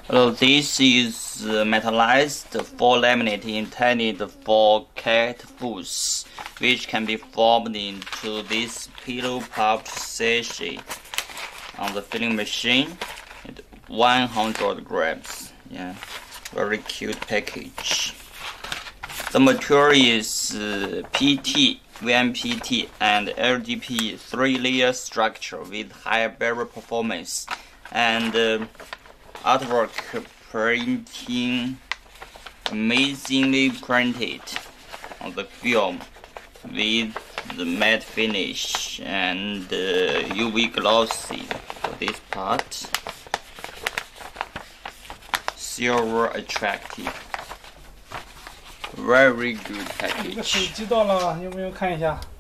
Hello, this is metallized for laminate intended for cat foods, which can be formed into this pillow puffed sachet on the filling machine at 100 grams. Yeah, very cute package. The material is PT, VMPT, and LDP 3-layer structure with high barrier performance and artwork printing amazingly printed on the film with the matte finish and UV glossy for this part. Silver attractive. Very good package. 这个手机到了，有没有看一下？